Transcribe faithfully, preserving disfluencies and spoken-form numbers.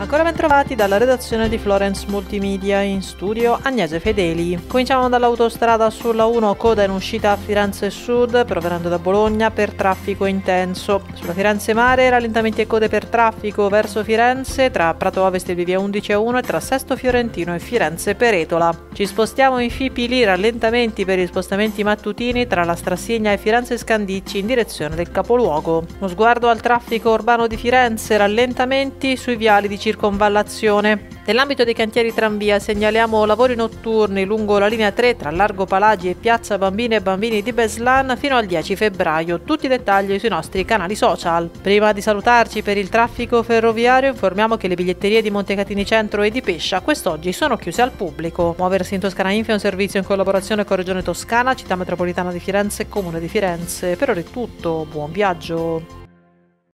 Ancora ben trovati dalla redazione di Florence Multimedia, in studio Agnese Fedeli. Cominciamo dall'autostrada sulla uno, coda in uscita a Firenze Sud, provenendo da Bologna per traffico intenso. Sulla Firenze Mare, rallentamenti e code per traffico verso Firenze, tra Prato Ovest e via undici a uno e tra Sesto Fiorentino e Firenze Peretola. Ci spostiamo in Fipi lì, rallentamenti per gli spostamenti mattutini tra la Strassigna e Firenze Scandicci in direzione del capoluogo. Uno sguardo al traffico urbano di Firenze, rallentamenti sui viali di circonvallazione. Nell'ambito dei cantieri tranvia segnaliamo lavori notturni lungo la linea tre tra Largo Palagi e Piazza Bambine e Bambini di Beslan fino al dieci febbraio. Tutti i dettagli sui nostri canali social. Prima di salutarci, per il traffico ferroviario informiamo che le biglietterie di Montecatini Centro e di Pescia quest'oggi sono chiuse al pubblico. Muoversi in Toscana Inf è un servizio in collaborazione con Regione Toscana, Città Metropolitana di Firenze e Comune di Firenze. Per ora è tutto, buon viaggio!